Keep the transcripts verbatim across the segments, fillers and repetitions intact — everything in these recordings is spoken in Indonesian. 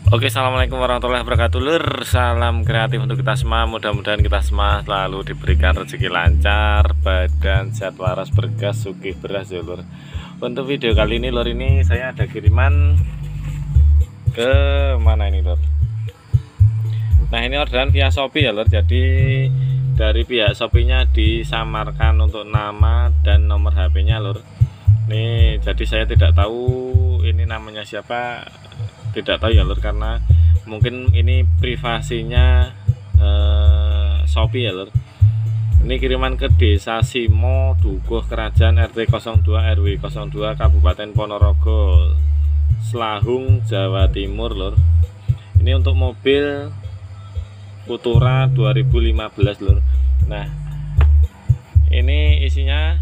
Oke, assalamualaikum warahmatullahi wabarakatuh, lur. Salam kreatif untuk kita semua. Mudah-mudahan kita semua selalu diberikan rezeki lancar, badan sehat waras, bergas, sugih beras ya, lur. Untuk video kali ini, lur, ini saya ada kiriman ke mana ini, lur? Nah, ini orderan via Shopee ya, lur. Jadi dari pihak Shopee-nya disamarkan untuk nama dan nomor H P-nya, lur. Nih, jadi saya tidak tahu ini namanya siapa, tidak tahu ya, lur, karena mungkin ini privasinya eh, Shopee ya, lur. Ini kiriman ke Desa Simo, Dukuh, Kerajaan, R T nol dua R W nol dua, Kabupaten Ponorogo, Slahung, Jawa Timur, lur. Ini untuk mobil Futura dua ribu lima belas, lur. Nah, ini isinya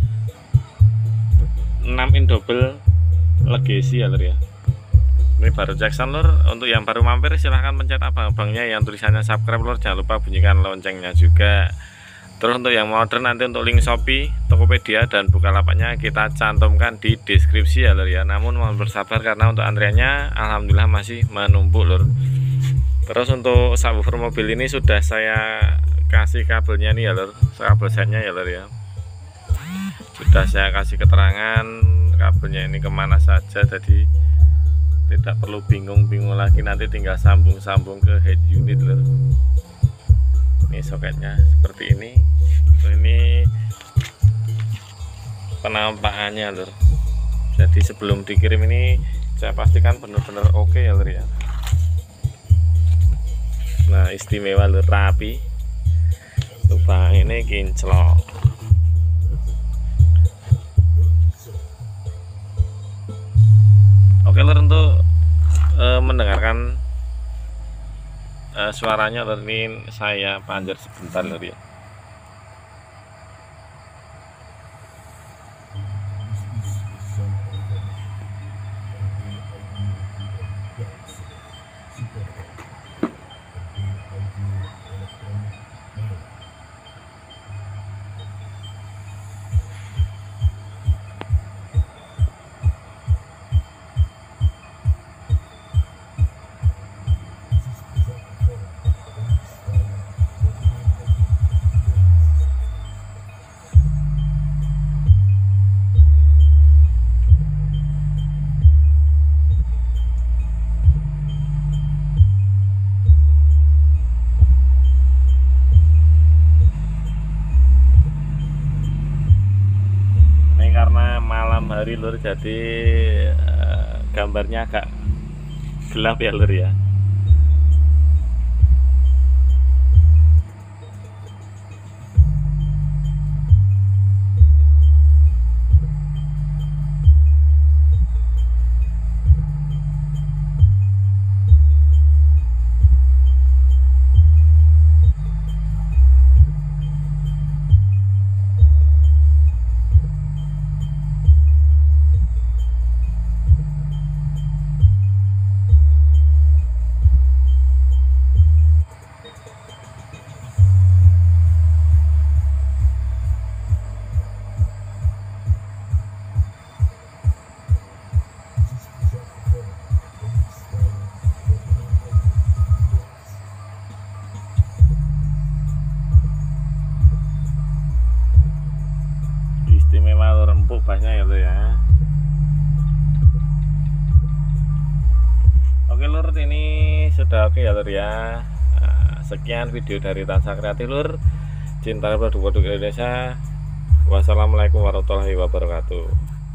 enam in double Legacy ya, lur ya. Ini baru Jackson, lur. Untuk yang baru mampir silahkan pencet abang-abangnya yang tulisannya subscribe, lur. Jangan lupa bunyikan loncengnya juga. Terus untuk yang mau order nanti untuk link Shopee, Tokopedia dan Bukalapaknya kita cantumkan di deskripsi ya, lur ya. Namun mohon bersabar karena untuk antriannya alhamdulillah masih menumpuk, lur. Terus untuk subwoofer mobil ini sudah saya kasih kabelnya nih ya, lur. Kabel setnya ya, lur ya. Sudah saya kasih keterangan kabelnya ini kemana saja, jadi tidak perlu bingung-bingung lagi, nanti tinggal sambung-sambung ke head unit, lur. Ini soketnya seperti ini. Ini penampakannya, lur. Jadi sebelum dikirim ini saya pastikan benar-benar oke ya, lur ya. Nah, istimewa, lur, rapi. Lubang ini kinclong. Oke, lur, untuk e, mendengarkan e, suaranya, lur, ini saya panjat sebentar, lur ya. Karena malam hari, lur, jadi uh, gambarnya agak gelap ya, lur ya. Istimewa, lur, empuk banyak ya, lur ya. Oke, lur, ini sudah oke ya, lur ya. Nah, sekian video dari Tansa Kreatif, lur. Cinta produk-produk Indonesia. Wassalamualaikum warahmatullahi wabarakatuh.